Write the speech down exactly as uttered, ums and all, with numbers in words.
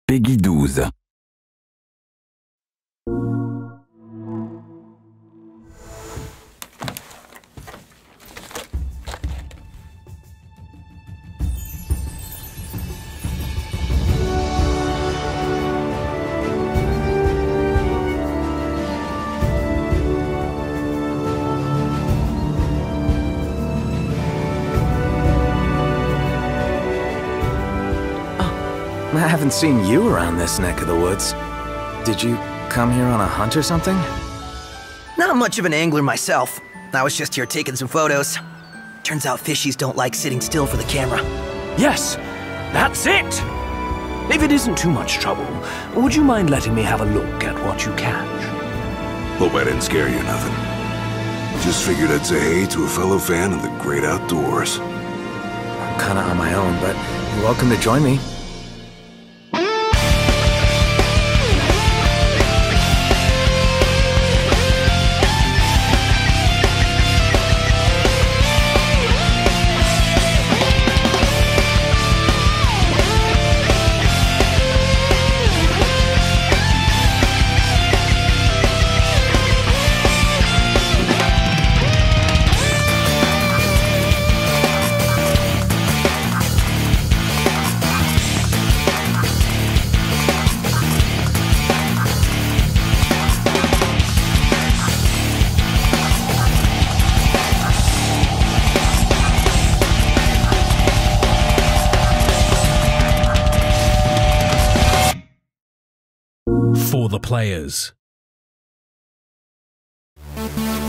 Peggy douze. I haven't seen you around this neck of the woods. Did you come here on a hunt or something? Not much of an angler myself. I was just here taking some photos. Turns out fishies don't like sitting still for the camera. Yes, that's it! If it isn't too much trouble, would you mind letting me have a look at what you catch? Hope I didn't scare you nothing. Just figured I'd say hey to a fellow fan of the great outdoors. I'm kinda on my own, but you're welcome to join me. For the players.